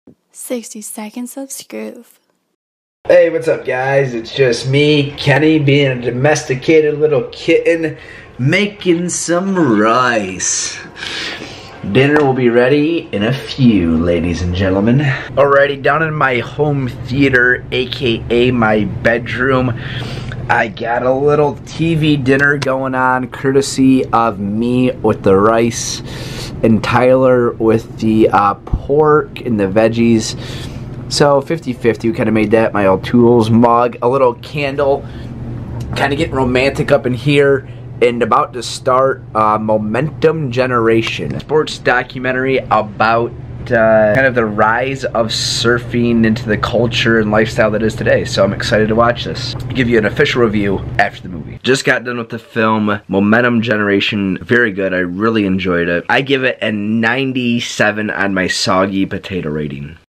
60 seconds of Scroof. Hey, what's up guys? It's just me, Kenny, being a domesticated little kitten, making some rice. Dinner will be ready in a few, ladies and gentlemen. Alrighty, down in my home theater, aka my bedroom, I got a little TV dinner going on, courtesy of me with the rice and Tyler with the pork and the veggies. So 50-50, we kind of made that. My O'Toole's mug, a little candle, kind of getting romantic up in here, and about to start Momentum Generation, a sports documentary about kind of the rise of surfing into the culture and lifestyle that is today. So I'm excited to watch this. I'll give you an official review after the movie. Just got done with the film Momentum Generation. Very good. I really enjoyed it. I give it a 97 on my soggy potato rating.